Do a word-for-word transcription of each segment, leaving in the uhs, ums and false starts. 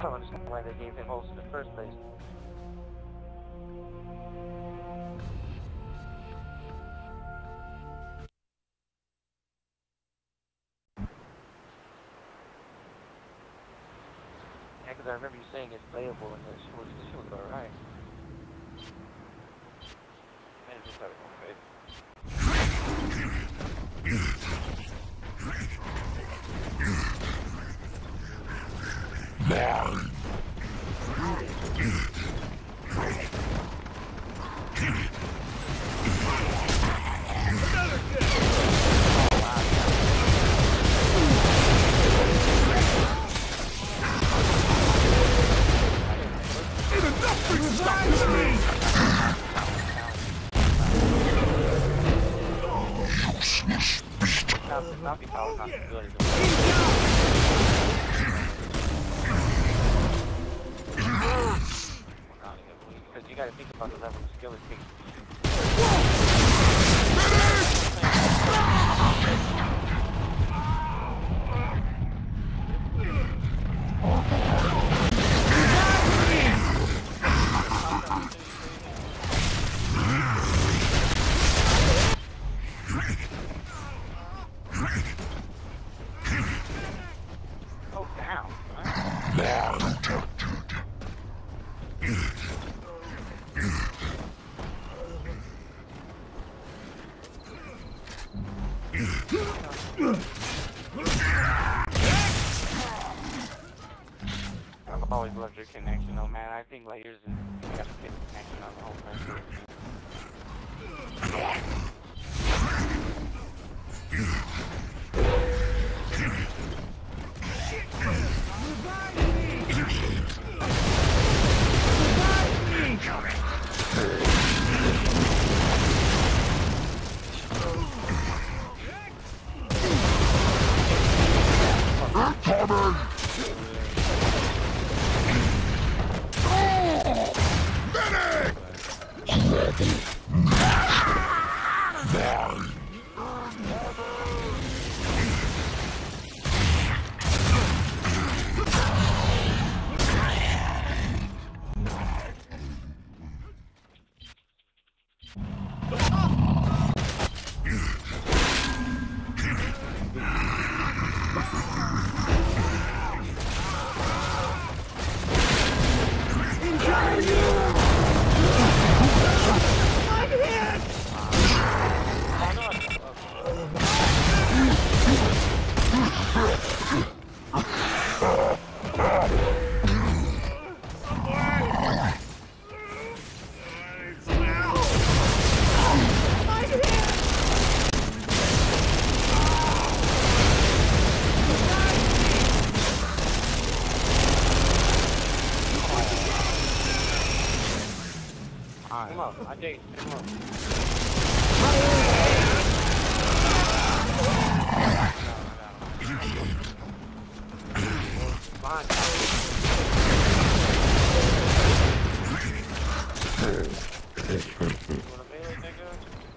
don't understand why they gave him host in the first place. Yeah, because I remember you saying it's playable and that she was, she was alright. Man, just started going crazy. Mine. Another kill. Ain't enough to stop me. Useless beast. Not be power, not ability. Because you gotta think about the level of skill it takes. Oh, down. Now detected. I've always loved your connection, though, man. I think like yours is you got a good connection on the whole person. Coming! Medic! Mine. Come on, I dare you. Come on. Fine. You wanna melee, nigga?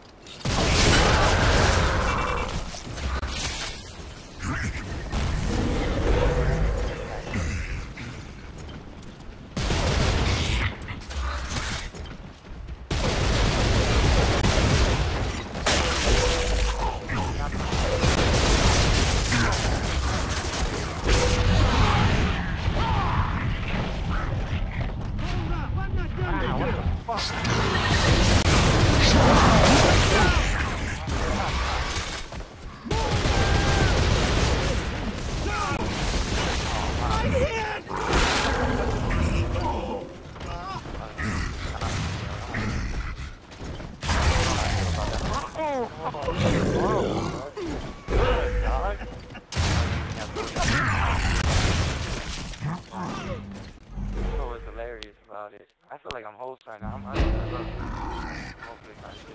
I feel like I'm host right now. I'm hungry. Hopefully I get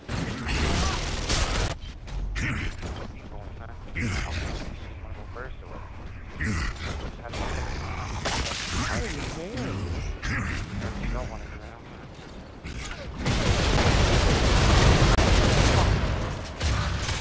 keep going, man. You wanna go first or what? I you don't want to do that.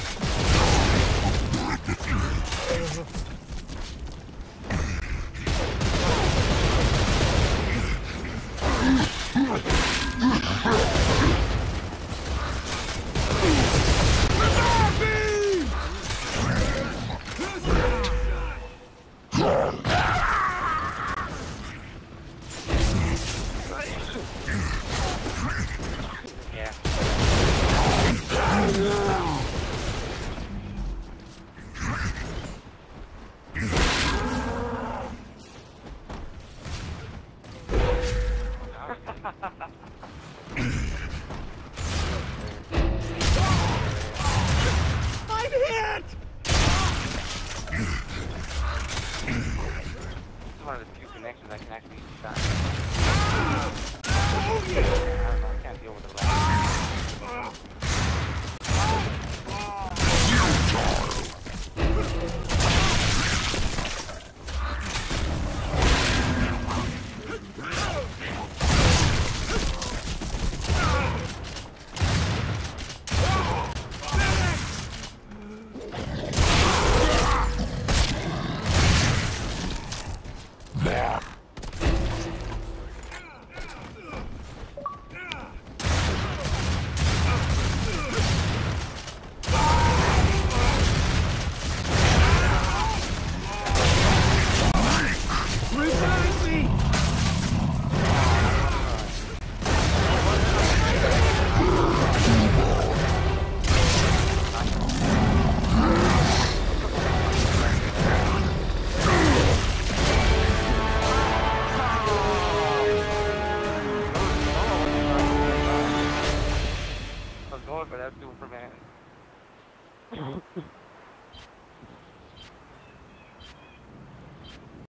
that's Superman.